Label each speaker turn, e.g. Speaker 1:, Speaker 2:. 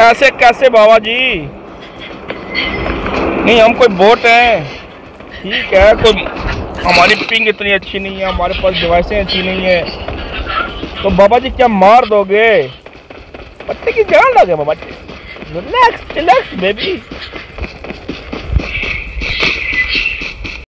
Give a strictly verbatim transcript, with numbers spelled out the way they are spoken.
Speaker 1: ऐसे कैसे बाबा जी? नहीं, हम कोई बोट हैं, ठीक है। कोई हमारी पिंग इतनी अच्छी नहीं है, हमारे पास डिवाइसें अच्छी नहीं है, तो बाबा जी क्या मार दोगे? बच्चे की जान लगे बाबा जी। Relax relax baby.